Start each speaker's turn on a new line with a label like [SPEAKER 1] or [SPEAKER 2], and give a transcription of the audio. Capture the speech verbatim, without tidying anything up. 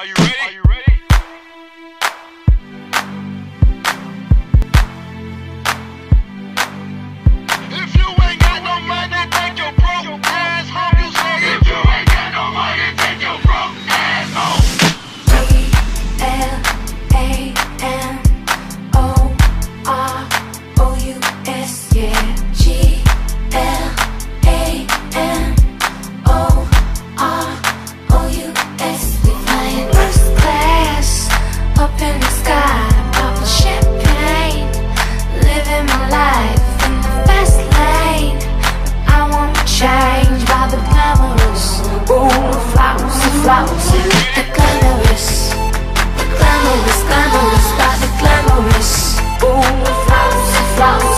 [SPEAKER 1] Are you ready? Are you ready? If you ain't got no money, take your broke ass home. You say if you ain't got no money, take your broke ass home.
[SPEAKER 2] G L A M O R O U S, yeah. G L A M O R O U S. We flying first class up in the sky, popping champagne, living my life in the fast lane. I want to change by the glamorous, ooh, flowers, the flowers, the glamorous, the glamorous, glamorous, by the glamorous, ooh, flowers, the flowers.